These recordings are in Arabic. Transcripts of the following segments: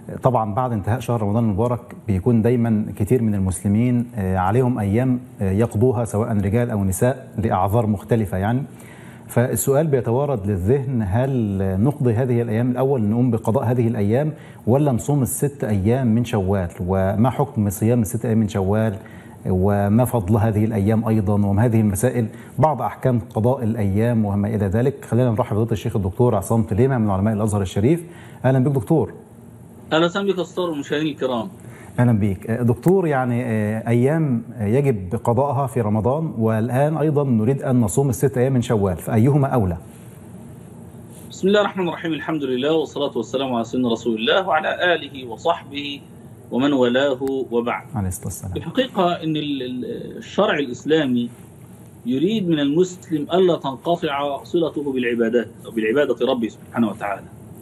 طبعا بعد انتهاء شهر رمضان المبارك بيكون دايما كتير من المسلمين عليهم أيام يقضوها سواء رجال أو نساء لأعذار مختلفة يعني. فالسؤال بيتوارد للذهن، هل نقضي هذه الأيام الأول نقوم بقضاء هذه الأيام ولا نصوم ال6 أيام من شوال؟ وما حكم صيام ال6 أيام من شوال وما فضل هذه الأيام أيضا وما هذه المسائل، بعض أحكام قضاء الأيام وما إلى ذلك. خلينا نرحب بفضيلة الشيخ الدكتور عصام تليمة من علماء الأزهر الشريف. أهلا بك دكتور. أهلا وسهلا بك أستاذ المشاهدين الكرام. أهلا بك دكتور. يعني أيام يجب قضاءها في رمضان والآن أيضا نريد أن نصوم ال6 أيام من شوال، فأيهما أولى؟ بسم الله الرحمن الرحيم، الحمد لله والصلاة والسلام على سيدنا رسول الله وعلى آله وصحبه ومن والاه وبعد. عليه الصلاة والسلام. الحقيقة أن الشرع الإسلامي يريد من المسلم ألا تنقطع صلته بالعبادات أو بالعبادة ربه سبحانه وتعالى.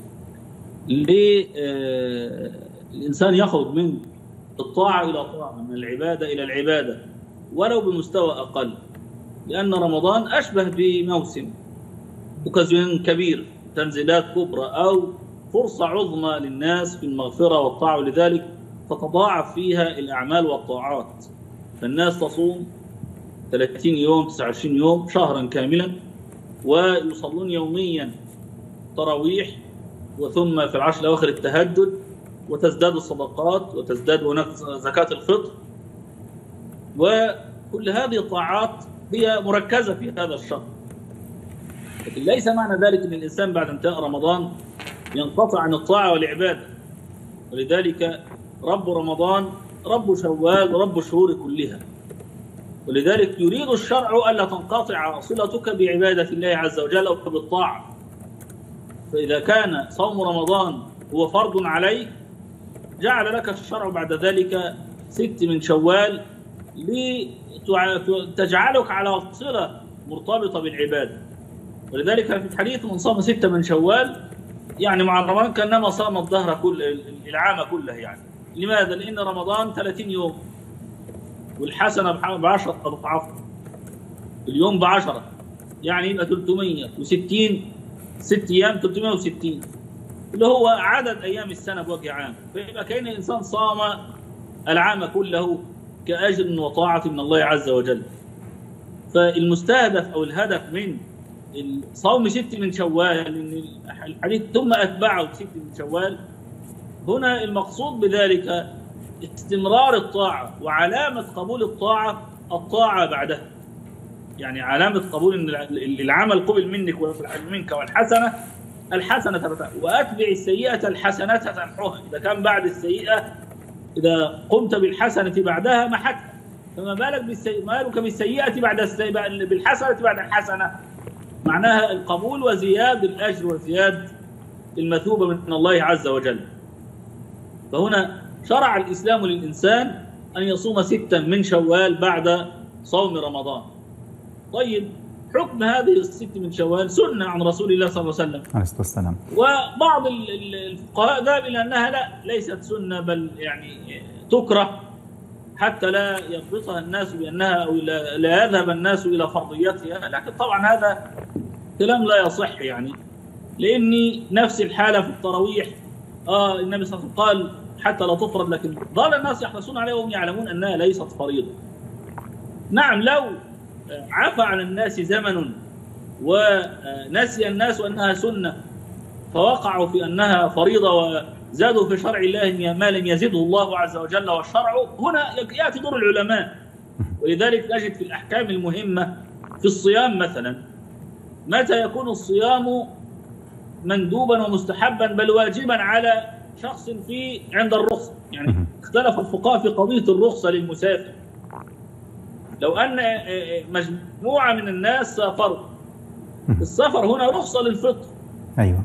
الإنسان يخرج من الطاعة إلى طاعة، من العبادة إلى العبادة ولو بمستوى أقل، لأن رمضان أشبه بموسم أوكازيون كبير، تنزيلات كبرى أو فرصة عظمى للناس في المغفرة والطاعة، ولذلك تتضاعف فيها الأعمال والطاعات. فالناس تصوم 30 يوم 29 يوم شهرا كاملا، ويصلون يوميا تراويح، وثم في العشر الأواخر التهجد، وتزداد الصدقات وتزداد هناك زكاة الفطر، وكل هذه الطاعات هي مركزة في هذا الشهر. لكن ليس معنى ذلك أن الإنسان بعد انتهاء رمضان ينقطع عن الطاعة والعبادة، ولذلك رب رمضان رب شوال ورب الشهور كلها، ولذلك يريد الشرع ألا تنقطع صلتك بعبادة الله عز وجل أو بالطاعة. فإذا كان صوم رمضان هو فرض عليك، جعل لك الشرع بعد ذلك 6 من شوال لتجعلك على صلة مرتبطة بالعبادة. ولذلك في الحديث من صام 6 من شوال يعني مع رمضان كأنما صام الدهر العام كله يعني. لماذا؟ لأن رمضان 30 يوم والحسنة ب10 أضعاف، اليوم ب10 يعني يبقى 360، 6 أيام 360 اللي هو عدد أيام السنة بوجه عام. فيبقى كأن الإنسان صام العام كله كأجر وطاعة من الله عز وجل. فالمستهدف أو الهدف من صوم 6 من شوال، الحديث ثم أتبعه 6 من شوال، هنا المقصود بذلك استمرار الطاعة، وعلامة قبول الطاعة بعدها. يعني علامة قبول ان العمل قبل منك والحسنة تبتع، وأتبع السيئة الحسنة تمحوها. إذا كان بعد السيئة، إذا قمت بالحسنة بعدها محتها، فما بالك بالسيئة بالحسنة بعد الحسنة. معناها القبول وزياد الأجر وزياد المثوبة من الله عز وجل. فهنا شرع الإسلام للإنسان أن يصوم 6 من شوال بعد صوم رمضان. طيب، حكم هذه 6 من شوال سنة عن رسول الله صلى الله عليه وسلم عليه الصلاة والسلام. وبعض الفقهاء ذهب إلى أنها ليست سنة، بل يعني تكره حتى لا يربطها الناس بأنها أو لا يذهب الناس إلى فرضيتها. لكن طبعا هذا كلام لا يصح يعني، لأني نفس الحالة في التراويح. النبي صلى الله عليه وسلم قال حتى لا تفرض، لكن ظل الناس يحرصون عليها وهم يعلمون أنها ليست فريضة. نعم، لو عفى على الناس زمن ونسي الناس أنها سنة فوقعوا في أنها فريضة وزادوا في شرع الله ما لم يزده الله عز وجل والشرع، هنا يأتي دور العلماء. ولذلك نجد في الأحكام المهمة في الصيام مثلا، متى يكون الصيام مندوبا ومستحبا بل واجبا على شخص عند الرخصة. يعني اختلف الفقهاء في قضية الرخصة للمسافر. لو أن مجموعة من الناس سافروا، السفر هنا رخصة للفطر. أيوة.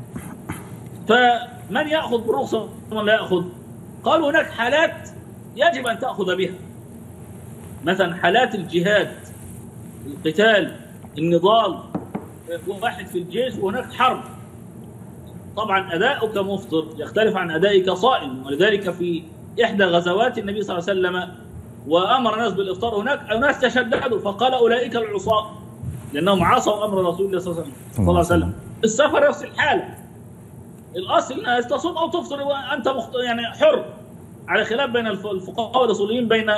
فمن يأخذ بالرخصة ومن لا يأخذ؟ قالوا هناك حالات يجب أن تأخذ بها، مثلا حالات الجهاد، القتال، النضال، واحد في الجيش وهناك حرب. طبعا أداؤك مفطر يختلف عن أدائك صائم، ولذلك في إحدى غزوات النبي صلى الله عليه وسلم وأمر الناس بالإفطار، هناك أناس تشددوا فقال أولئك العصاة، لأنهم عصوا أمر رسول الله صلى الله عليه وسلم. السفر نفس الحالة، الاصل انها تصوم او تفطر وانت يعني حر، على خلاف بين الفقهاء والاصوليين بين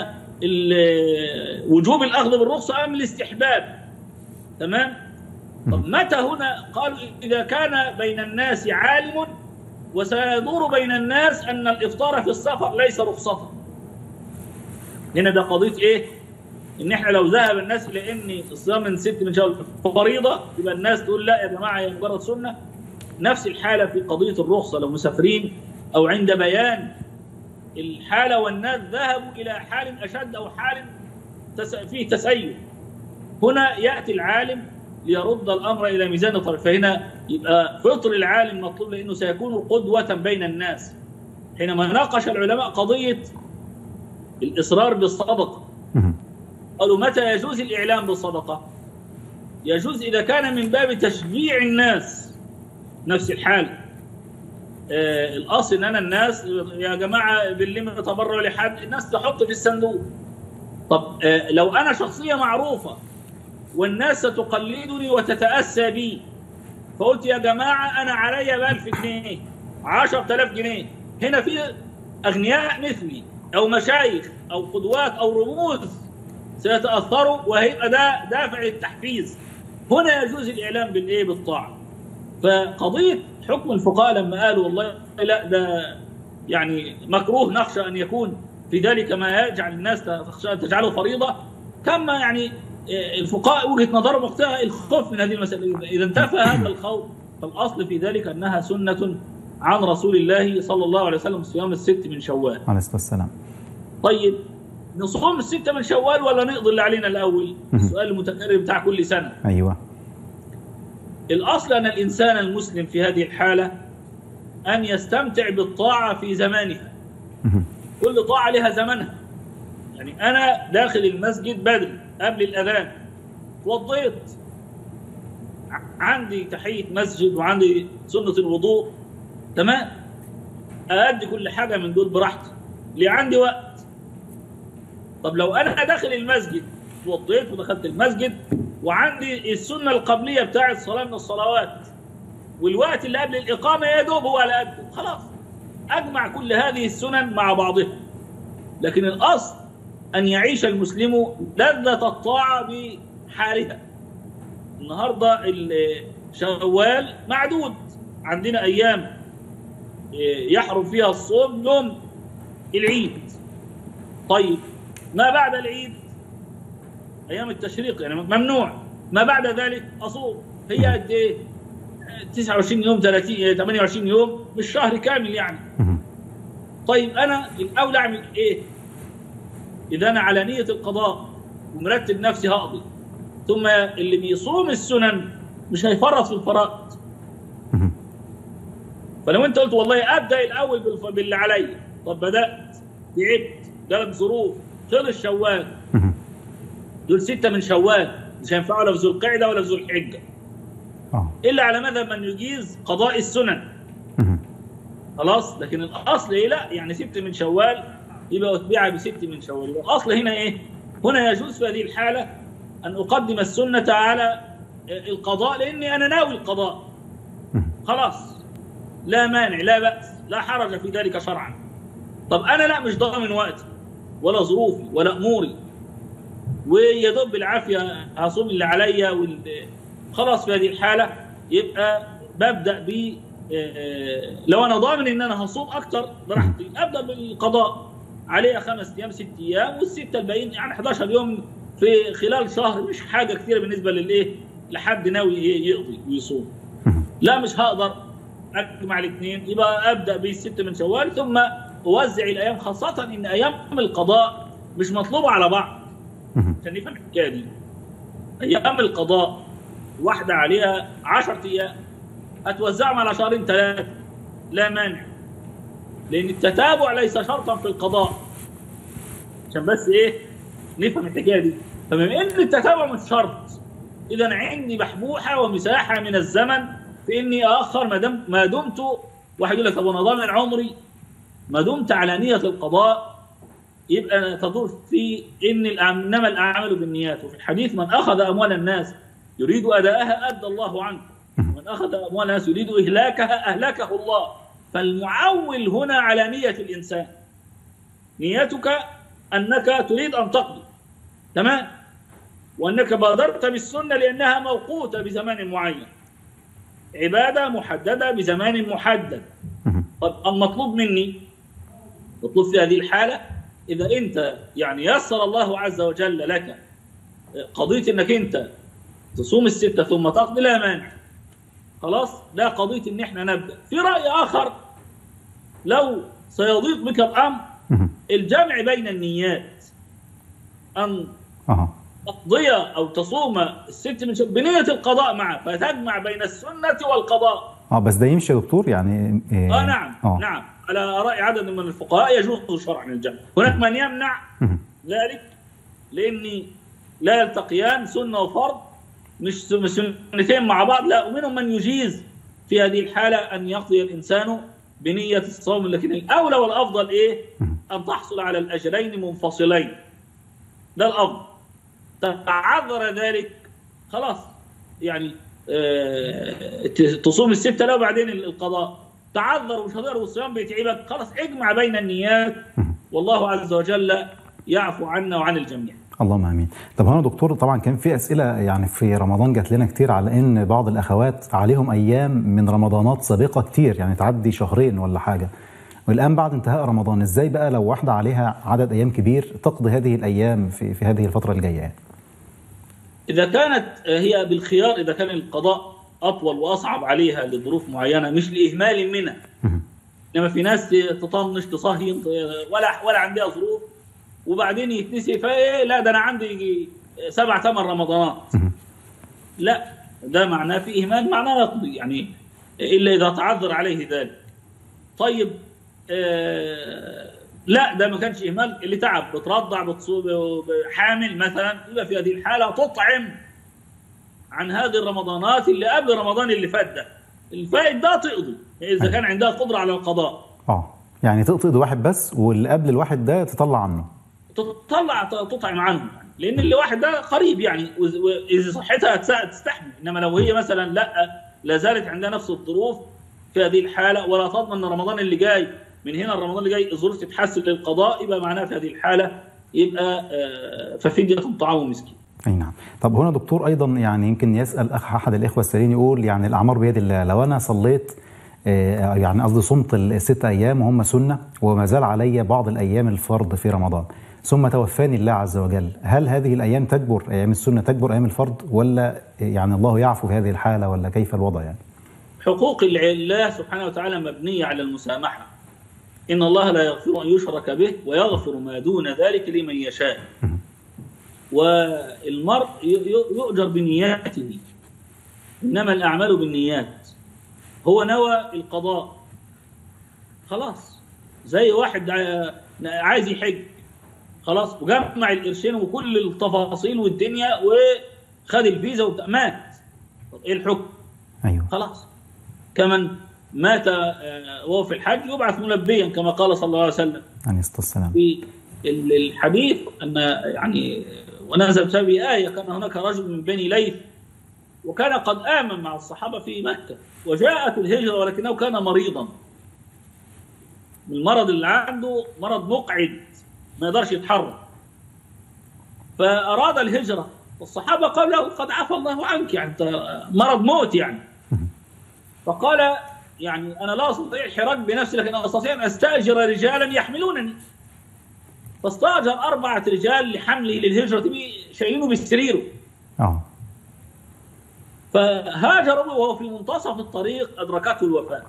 وجوب الاخذ بالرخصه ام الاستحباب. تمام؟ طب متى هنا قالوا اذا كان بين الناس عالم وسيدور بين الناس ان الافطار في السفر ليس رخصه. هنا ده قضيه ايه؟ ان احنا لو ذهب الناس الى ان الصيام من 6 من شوال فريضه، يبقى الناس تقول لا يا جماعه هي مجرد سنه. نفس الحاله في قضيه الرخصه، لو مسافرين او عند بيان الحاله والناس ذهبوا الى حال اشد او حال فيه تسيب، هنا ياتي العالم ليرد الامر الى ميزان الطرف. فهنا يبقى فطر العالم مطلوب لانه سيكون قدوه بين الناس. حينما ناقش العلماء قضيه الاصرار بالصدقه، قالوا متى يجوز الاعلام بالصدقه؟ يجوز اذا كان من باب تشجيع الناس. نفس الحال الاصل ان الناس يا جماعه باللم تبرع لحد، الناس تحط في الصندوق. طب لو انا شخصيه معروفه والناس ستقلدني وتتاسى بي، فقلت يا جماعه انا عليا ب 1000 جنيه 10000 جنيه، هنا في اغنياء مثلي او مشايخ او قدوات او رموز سيتاثروا وهيبقى ده دافع للتحفيز. هنا يجوز الاعلام بالايه؟ بالطاعه. فقضيه حكم الفقهاء لما قالوا والله لا ده يعني مكروه، نخشى ان يكون في ذلك ما يجعل الناس تجعله فريضه، كما يعني الفقهاء وجهه نظرهم وقتها الخوف من هذه المساله. اذا انتفى هذا الخوف فالاصل في ذلك انها سنه عن رسول الله صلى الله عليه وسلم، صيام ال6 من شوال عليه الصلاه والسلام. طيب نصوم ال6 من شوال ولا نقضي اللي علينا الاول؟ السؤال المتكرر بتاع كل سنه. ايوه. الاصل ان الانسان المسلم في هذه الحاله ان يستمتع بالطاعه في زمانها. كل طاعه لها زمنها. يعني انا داخل المسجد بدري قبل الاذان، توضيت، عندي تحيه مسجد وعندي سنه الوضوء، تمام، أأدي كل حاجه من دول براحتي، ليه عندي وقت. طب لو انا داخل المسجد توضيت ودخلت المسجد وعندي السنه القبليه بتاعه صلاه من الصلوات والوقت اللي قبل الاقامه يا دوب هو على قده، خلاص اجمع كل هذه السنن مع بعضها. لكن الاصل ان يعيش المسلم لذة الطاعه بحالها. النهارده شوال معدود، عندنا ايام يحرم فيها الصوم يوم العيد. طيب ما بعد العيد ايام التشريق يعني ممنوع، ما بعد ذلك اصوم. هي قد ايه؟ 29 يوم 30 28 يوم، مش شهر كامل يعني. طيب انا الاولى اعمل ايه؟ اذا انا على نيه القضاء ومرتب نفسي هقضي، ثم اللي بيصوم السنن مش هيفرط في الفرائض. فلو انت قلت والله ابدا الاول باللي عليا، طب بدات تعبت، جالك ظروف، خلص شوال، دول 6 من شوال مش هينفعوا لا في ذو القعده ولا في ذو الحجه. الا على مذهب من يجيز قضاء السنن. خلاص. لكن الاصل ايه؟ لا يعني 6 من شوال يبقى اتبعها ب6 من شوال. يبقى الاصل هنا ايه؟ هنا يجوز في هذه الحاله ان اقدم السنه على القضاء لاني انا ناوي القضاء. خلاص لا مانع لا باس لا حرج في ذلك شرعا. طب انا لا مش ضامن وقتي ولا ظروفي ولا اموري ويا دوب بالعافيه هصوم اللي عليا خلاص. في هذه الحاله يبقى ببدا ب لو انا ضامن ان انا هصوم اكتر براحتي ابدا بالقضاء عليها 5 ايام 6 ايام والسته الباقيين يعني 11 يوم في خلال شهر، مش حاجه كثيره بالنسبه للايه لحد ناوي يقضي ويصوم. لا مش هقدر اجمع الاثنين، يبقى ابدا ب6 من شوال ثم اوزع الايام، خاصه ان ايام القضاء مش مطلوبه على بعض. عشان نفهم الحكايه دي، ايام القضاء واحده عليها 10 ايام هتوزعهم على شهرين 3 لا مانع، لان التتابع ليس شرطا في القضاء. عشان بس ايه نفهم الحكايه دي. فبما ان التتابع مش شرط، اذا عندي محبوحه ومساحه من الزمن في اني اخر ما دمت. واحد يقول لك طب انا ضامن عمري، ما دمت على نيه القضاء يبقى تدور في ان انما الاعمال بالنيات. وفي الحديث من اخذ اموال الناس يريد اداءها ادى الله عنه، ومن أخذ أموال الناس يريد إهلاكها أهلكه الله. فالمعول هنا على نية الإنسان، نيتك أنك تريد أن تقضي، تمام، وأنك بادرت بالسنة لأنها موقوتة بزمان معين، عبادة محددة بزمان محدد. طب المطلوب مني، مطلوب في هذه الحالة إذا أنت يعني يسر الله عز وجل لك قضية أنك أنت تصوم الستة ثم تقضي، لا مانع، خلاص، ده قضية أن احنا نبدأ. في رأي آخر لو سيضيق بك الأمر، الجمع بين النيات، أن تقضي أو تصوم الست من شوال بنية القضاء معه، فتجمع بين السنة والقضاء. بس ده يمشي يا دكتور يعني؟ نعم. نعم، على رأي عدد من الفقهاء يجوز شرعا الجمع. هناك من يمنع ذلك لأن لا يلتقيان، سنة وفرض مش سنتين مع بعض، لا، ومنهم من يجيز في هذه الحالة أن يقضي الإنسان بنية الصوم، لكن الأولى والأفضل إيه؟ أن تحصل على الأجرين منفصلين، ده الأفضل. تعذر ذلك خلاص، يعني تصوم الستة لا وبعدين القضاء، تعذر ومش هتقدر والصيام بيتعبك، خلاص اجمع بين النيات، والله عز وجل يعفو عنا وعن الجميع. اللهم امين. طب هنا دكتور، طبعا كان في اسئله يعني في رمضان جات لنا كتير على ان بعض الاخوات عليهم ايام من رمضانات سابقه كتير، يعني تعدي شهرين ولا حاجه، والان بعد انتهاء رمضان ازاي بقى لو واحده عليها عدد ايام كبير تقضي هذه الايام في هذه الفتره الجايه يعني؟ اذا كانت هي بالخيار، اذا كان القضاء اطول واصعب عليها لظروف معينه مش لاهمال منها، انما في ناس تطنش تصهين ولا عندها ظروف وبعدين يتنسي، فايه لا ده انا عندي 7 8 رمضانات، لا، ده معناه في اهمال، معناه يقضي يعني، الا اذا تعذر عليه ذلك. طيب لا، ده ما كانش اهمال، اللي تعب بترضع بتصوم حامل مثلا، يبقى في هذه الحاله تطعم عن هذه الرمضانات اللي قبل رمضان اللي فات ده، الفائت ده تقضي اذا كان عندها قدره على القضاء. يعني تقضي واحد بس، واللي قبل الواحد ده تطلع عنه، تطعم عنه، لان اللي واحد ده قريب يعني، واذا صحتها تستحمل. انما لو هي مثلا لا زالت عندها نفس الظروف في هذه الحاله، ولا تضمن ان رمضان اللي جاي من هنا الرمضان اللي جاي الظروف تتحسن للقضاء، يبقى معناها في هذه الحاله يبقى ففيدية طعام مسكين. اي نعم. طب هنا دكتور ايضا يعني يمكن يسال احد الاخوه السائلين يقول يعني الاعمار بيد الله، لو انا صليت يعني قصدي صمت ال6 ايام وهم سنه، وما زال علي بعض الايام الفرض في رمضان، ثم توفاني الله عز وجل، هل هذه الايام تجبر ايام السنه تجبر ايام الفرض، ولا يعني الله يعفو في هذه الحاله، ولا كيف الوضع يعني؟ حقوق الله سبحانه وتعالى مبنيه على المسامحه، ان الله لا يغفر ان يشرك به ويغفر ما دون ذلك لمن يشاء. والمرء يؤجر بنياته، انما الاعمال بالنيات. هو نوى القضاء خلاص، زي واحد عايز يحج خلاص، وجمع القرشين وكل التفاصيل والدنيا وخد الفيزا مات، طب ايه الحكم؟ ايوه خلاص. كمن مات وهو في الحج يبعث ملبيا كما قال صلى الله عليه وسلم عليه الصلاه والسلام في الحديث، ان يعني ونزل بسببه آية، كان هناك رجل من بني ليث وكان قد آمن مع الصحابة في مكة، وجاءت الهجرة ولكنه كان مريضا، المرض اللي عنده مرض مقعد ما يقدرش يتحرك، فأراد الهجرة، والصحابة قالوا له قد عفى الله عنك، يعني مرض موت يعني. فقال يعني أنا لا أستطيع الحراك بنفسي، لكن أستطيع أن أستأجر رجالا يحملونني، فاستأجر 4 رجال لحمله للهجرة، شايلينه بسريره. فهاجر وهو في منتصف الطريق أدركته الوفاة.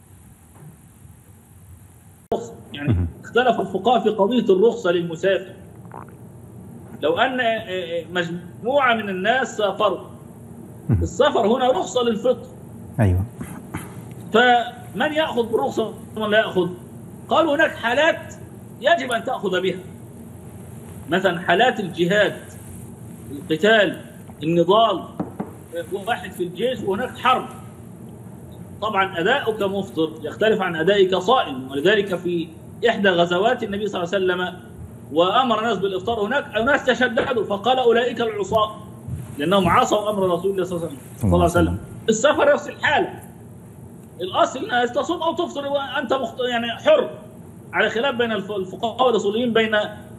يعني اختلف الفقهاء في قضية الرخصة للمسافر، لو أن مجموعة من الناس سافروا، السفر هنا رخصة للفطر. أيوة. فمن يأخذ بالرخصة ومن لا يأخذ؟ قالوا هناك حالات يجب أن تأخذ بها، مثلا حالات الجهاد، القتال، النضال، واحد في الجيش وهناك حرب، طبعا أداؤك مفطر يختلف عن أدائك صائم، ولذلك في إحدى غزوات النبي صلى الله عليه وسلم وأمر الناس بالإفطار، هناك أناس تشددوا فقال أولئك العصاة، لأنهم عصوا أمر رسول الله صلى الله عليه وسلم. السفر نفس الحاله. الاصل انها تصوم او تفطر وانت يعني حر، على خلاف بين الفقهاء والاصوليين بين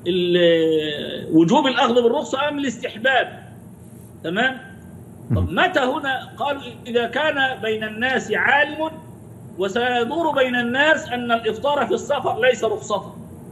وجوب الاخذ بالرخصه ام الاستحباب. تمام؟ طب متى هنا؟ قالوا اذا كان بين الناس عالم وسيدور بين الناس ان الافطار في السفر ليس رخصه.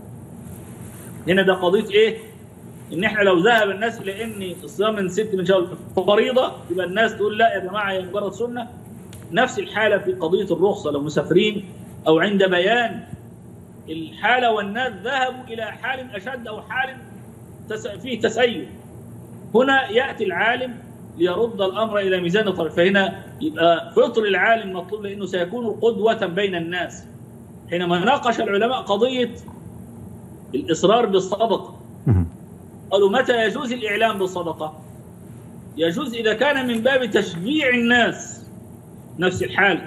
هنا ده قضيه ايه؟ ان احنا لو ذهب الناس الى ان الصيام من 6 من شوال فريضه، يبقى الناس تقول لا يا جماعه هي مجرد سنه. نفس الحاله في قضيه الرخصه لو مسافرين او عند بيان الحاله والناس ذهبوا الى حال اشد او حال فيه تسيب، هنا ياتي العالم ليرد الامر الى ميزان الطرف. فهنا يبقى فطر العالم مطلوب لانه سيكون قدوه بين الناس. حينما ناقش العلماء قضيه الاصرار بالصدقه، قالوا متى يجوز الاعلام بالصدقه؟ يجوز اذا كان من باب تشجيع الناس. نفس الحال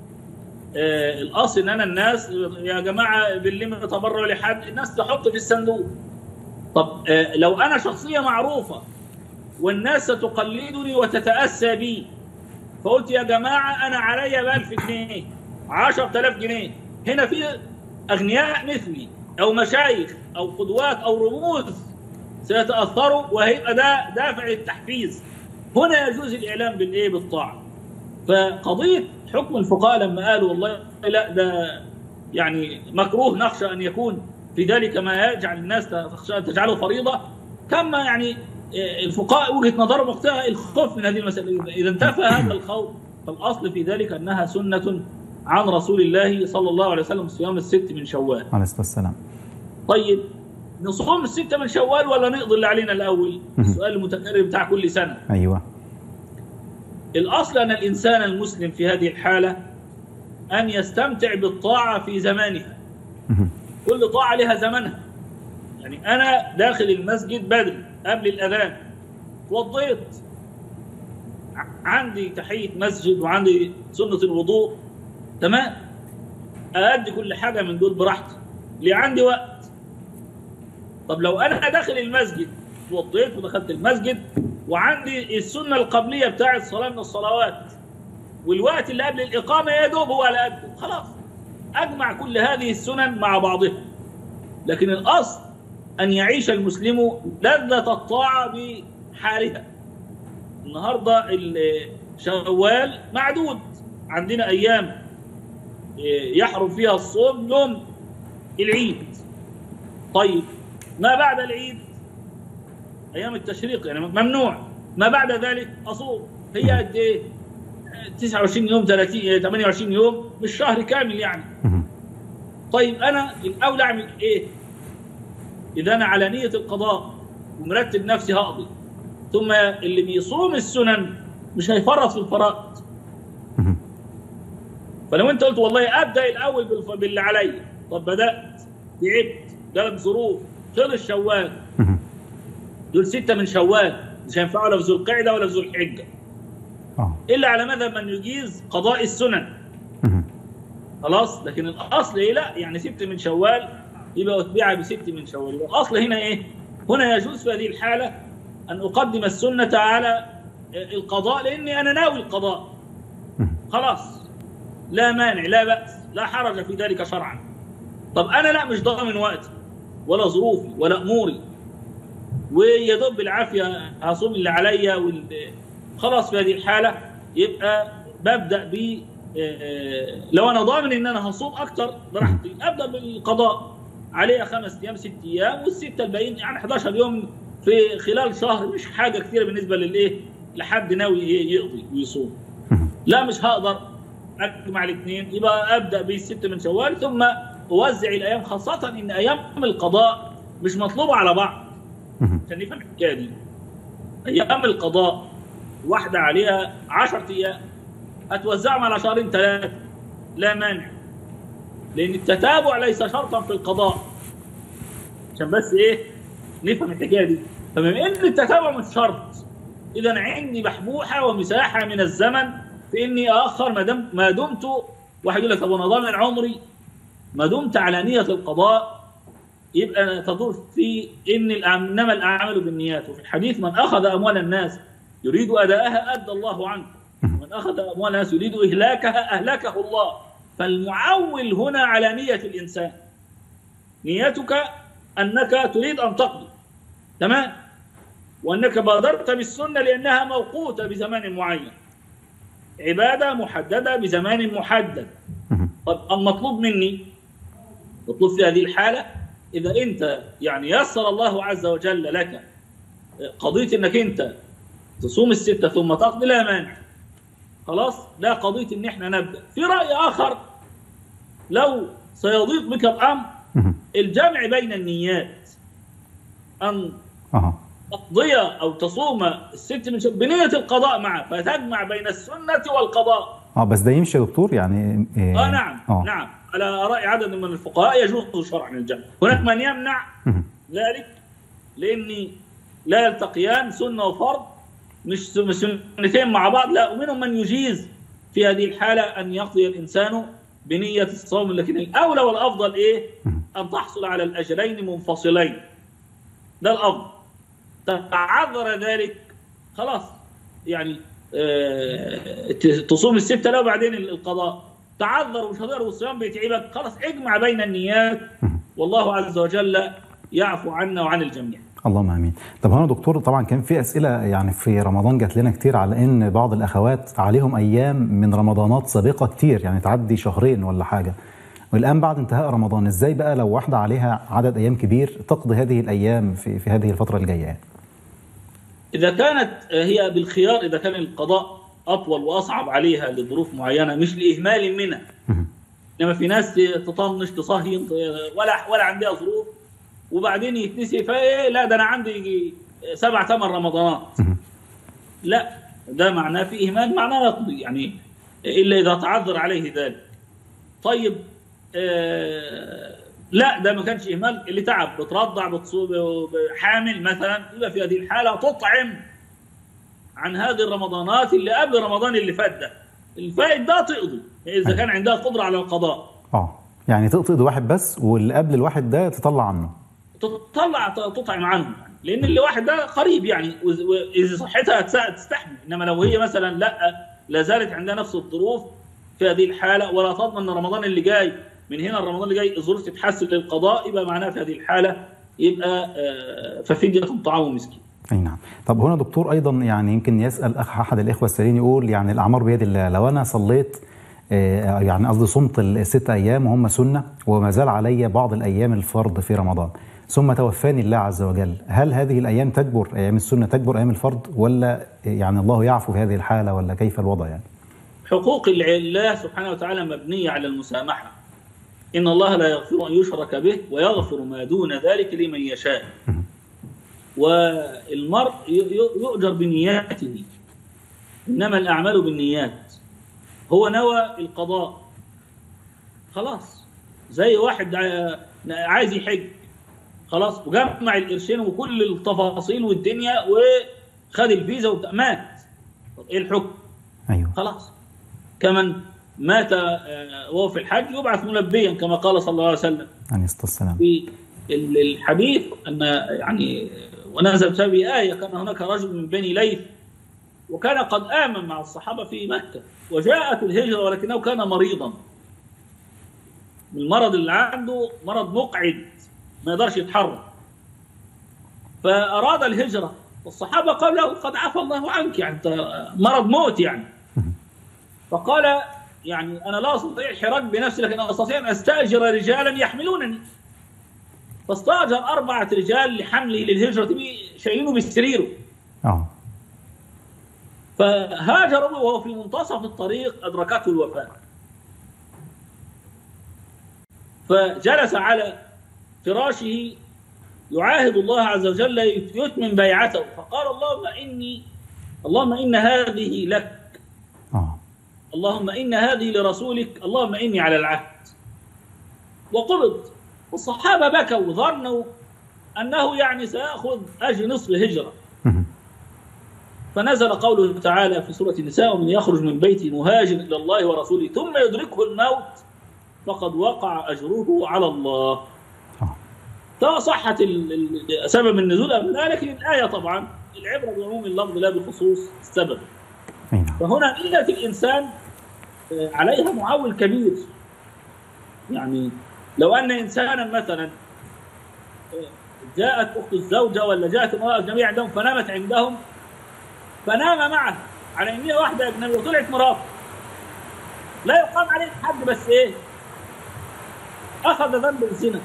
الاصل ان انا الناس يا جماعه باللم تبرع لحد، الناس تحط في الصندوق. طب لو انا شخصيه معروفه والناس ستقلدني وتتاسى بي، فقلت يا جماعه انا عليا ب 1000 جنيه 10000 جنيه، هنا في اغنياء مثلي او مشايخ او قدوات او رموز سيتاثروا وهيبقى ده دافع للتحفيز. هنا يجوز الاعلام بالايه؟ بالطاعه. فقضيه حكم الفقهاء لما قالوا والله لا ده يعني مكروه، نخشى ان يكون في ذلك ما يجعل الناس تجعله فريضه، كما يعني الفقهاء وجهه نظرهم وقتها الخوف من هذه المساله. اذا انتفى هذا الخوف فالاصل في ذلك انها سنه عن رسول الله صلى الله عليه وسلم، صيام الست من شوال عليه الصلاه والسلام. طيب نصوم الستة من شوال ولا نقضي اللي علينا الأول؟ السؤال المتكرر بتاع كل سنة. أيوة. الأصل أن الإنسان المسلم في هذه الحالة أن يستمتع بالطاعة في زمانها. كل طاعة لها زمنها. يعني أنا داخل المسجد بدري قبل الأذان، توضيت، عندي تحية مسجد وعندي سنة الوضوء، تمام، أأدي كل حاجة من دول براحتي، ليه عندي وقت. طب لو أنا داخل المسجد توضيت ودخلت المسجد وعندي السنة القبلية بتاعت صلاة من الصلوات والوقت اللي قبل الإقامة يا دوب هو على قده، خلاص أجمع كل هذه السنن مع بعضها. لكن الأصل أن يعيش المسلم لذة الطاعة بحالها. النهاردة شوال معدود، عندنا أيام يحرم فيها الصوم يوم العيد. طيب ما بعد العيد أيام التشريق يعني ممنوع، ما بعد ذلك أصوم. هي قد إيه؟ 29 يوم 30 28 يوم، مش شهر كامل يعني. طيب أنا الأولى أعمل إيه؟ إذا أنا على نية القضاء ومرتب نفسي هقضي، ثم اللي بيصوم السنن مش هيفرط في الفرائض. فلو أنت قلت والله أبدأ الأول باللي عليا، طب بدأت تعبت، جالك ظروف، خلص شوال، دول 6 من شوال مش هينفعوا لا في ذو القعدة ولا في ذو الحجة، إلا على مذهب من يجيز قضاء السنن. خلاص. لكن الأصل إيه؟ لا يعني 6 من شوال يبقى أتبعها ب6 من شوال. الأصل هنا إيه؟ هنا يجوز في هذه الحالة أن أقدم السنة على القضاء لأني أنا ناوي القضاء. خلاص لا مانع لا بأس لا حرج في ذلك شرعا. طب أنا لا مش ضامن وقتي ولا ظروفي ولا أموري ويا دوب بالعافية هصوم اللي عليا خلاص. في هذه الحالة يبقى ببدأ ب لو أنا ضامن إن أنا هصوم أكتر براحتي أبدأ بالقضاء عليها 5 أيام 6 أيام، والستة الباقيين يعني 11 يوم في خلال شهر، مش حاجة كثيرة بالنسبة للإيه لحد ناوي يقضي ويصوم. لا مش هقدر أجمع الاثنين، يبقى أبدأ ب6 من شوال ثم أوزع الأيام، خاصة إن أيام القضاء مش مطلوبة على بعض. عشان نفهم الحكاية دي، أيام القضاء واحدة عليها 10 أيام هتوزعهم على شهرين 3 لا مانع، لأن التتابع ليس شرطا في القضاء. عشان بس إيه نفهم الحكاية دي. فبما إن التتابع مش شرط، إذا عندي بحبوحة ومساحة من الزمن في إني أأخر ما دمت. واحد يقول لك طب أنا ضامن عمري، ما دمت على نية القضاء يبقى تدور في إنما الأعمال بالنيات. وفي الحديث من أخذ أموال الناس يريد أداءها أدى الله عنه، ومن من أخذ أموال الناس يريد إهلاكها أهلكه الله. فالمعول هنا على نية الإنسان، نيتك أنك تريد أن تقضي، تمام، وأنك بادرت بالسنة لأنها موقوتة بزمان معين، عبادة محددة بزمان محدد. طب المطلوب مني، مطلوب في هذه الحالة إذا أنت يعني يسر الله عز وجل لك قضية أنك أنت تصوم الستة ثم تقضي، لا مانع، خلاص، لا قضية أن احنا نبدأ. في رأي آخر لو سيضيق بك الأمر، الجمع بين النيات، أن تقضي أو تصوم الست من بنية القضاء معه، فتجمع بين السنة والقضاء. بس ده يمشي يا دكتور يعني نعم. نعم، على رأي عدد من الفقهاء يجوز شرعا الجمع. هناك من يمنع ذلك لأن لا يلتقيان، سنة وفرض مش سنتين مع بعض، لا، ومنهم من يجيز في هذه الحالة أن يقضي الإنسان بنية الصوم. لكن الأولى والأفضل إيه؟ أن تحصل على الأجلين منفصلين، ده الأفضل. تعذر ذلك خلاص، يعني تصوم الستة لا وبعدين القضاء، تعذر ومش هتقدر والصيام بيتعبك، خلاص اجمع بين النيات، والله عز وجل يعفو عنا وعن الجميع. اللهم امين. طب هنا دكتور، طبعا كان في اسئله يعني في رمضان جات لنا كتير على ان بعض الاخوات عليهم ايام من رمضانات سابقه كتير، يعني تعدي شهرين ولا حاجه، والان بعد انتهاء رمضان ازاي بقى لو واحده عليها عدد ايام كبير تقضي هذه الايام في هذه الفتره الجايه يعني؟ اذا كانت هي بالخيار، اذا كان القضاء اطول واصعب عليها لظروف معينه مش لاهمال منها، انما في ناس تطنش تصهين ولا عندها ظروف وبعدين يتنسي، فايه لا ده انا عندي يجي 7 8 رمضانات، لا، ده معناه في اهمال، معناه يقضي يعني، الا اذا تعذر عليه ذلك. طيب لا، ده ما كانش اهمال، اللي تعب بترضع بتصوم حامل مثلا، يبقى في هذه الحاله تطعم عن هذه الرمضانات اللي قبل رمضان اللي فات ده، الفائت ده تقضي اذا كان عندها قدره على القضاء. يعني تقضي واحد بس، واللي قبل الواحد ده تطلع عنه، تطعم عنه، لان اللي واحد ده قريب يعني، واذا صحتها تستحمل. انما لو هي مثلا لا زالت عندها نفس الظروف في هذه الحاله، ولا تضمن ان رمضان اللي جاي من هنا الرمضان اللي جاي الظروف تتحسن للقضاء، يبقى معناها في هذه الحاله يبقى ففيدية طعام مسكين. اي نعم. طب هنا دكتور ايضا يعني يمكن يسال احد الاخوه السائلين يقول يعني الاعمار بيد الله، لو انا صليت يعني قصدي صمت ال6 ايام وهم سنه وما زال علي بعض الايام الفرض في رمضان، ثم توفاني الله عز وجل، هل هذه الايام تجبر ايام السنه تجبر ايام الفرض، ولا يعني الله يعفو في هذه الحاله، ولا كيف الوضع يعني؟ حقوق الله سبحانه وتعالى مبنيه على المسامحه. ان الله لا يغفر ان يشرك به ويغفر ما دون ذلك لمن يشاء. والمرء يؤجر بنياته، انما الاعمال بالنيات. هو نوى القضاء خلاص، زي واحد عايز يحج خلاص، وجمع القرشين وكل التفاصيل والدنيا وخد الفيزا ومات، طب ايه الحكم؟ ايوه خلاص. كمن مات وهو في الحج يبعث ملبيا كما قال صلى الله عليه وسلم عليه الصلاه والسلام في الحديث، ان يعني ونزل بسبب آية، كان هناك رجل من بني ليث وكان قد آمن مع الصحابة في مكة، وجاءت الهجرة ولكنه كان مريضا، المرض اللي عنده مرض مقعد ما يقدرش يتحرك، فأراد الهجرة، والصحابة قالوا له قد عفى الله عنك، يعني مرض موت يعني. فقال يعني أنا لا أستطيع الحراك بنفسي، لكن أستطيع أن أستأجر رجالا يحملونني، فاستأجر 4 رجال لحمله للهجرة، شايلينه بسريره. فهاجر وهو في منتصف الطريق أدركته الوفاة، فجلس على فراشه يعاهد الله عز وجل يتمم بيعته، فقال اللهم إن هذه لك، اللهم إن هذه لرسولك، اللهم إني على العهد. وقبض، والصحابة بكوا وظنوا أنه يعني سيأخذ أجر نصف هجرة. فنزل قوله تعالى في سورة النساء: ومن يخرج من بيته مهاجر إلى الله ورسوله ثم يدركه الموت فقد وقع أجره على الله. صحت سبب النزول قبل ذلك، لكن الآية طبعا العبرة بعموم اللفظ لا بخصوص السبب. فهنا نية الإنسان عليها معول كبير. يعني لو أن إنسانا مثلا جاءت أخت الزوجة ولا جاءت امرأة أجنبية عندهم فنامت عندهم، فنام معه على إن هي واحدة أجنبية وطلعت مراته، لا يقام عليه حد، بس إيه؟ أخذ ذنب الزنا،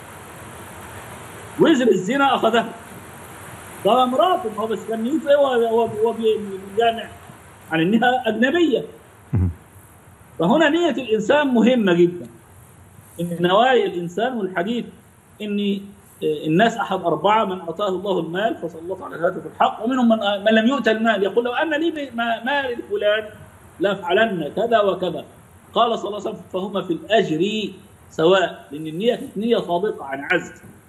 وزر الزنا أخذه. ده مراته، هو بس كان نيته إيه؟ هو بيجامع على إنها أجنبية. فهنا نية الإنسان مهمة جدا. إن نوايا الإنسان، والحديث إن الناس أحد أربعة: من أعطاه الله المال فسلط على ذاته في الحق، ومنهم من لم يؤت المال يقول لو أن لي مال فلان لأفعلن كذا وكذا. قال صلى الله عليه وسلم: فهما في الأجر سواء، لأن النية كانت نية صادقة عن عزم.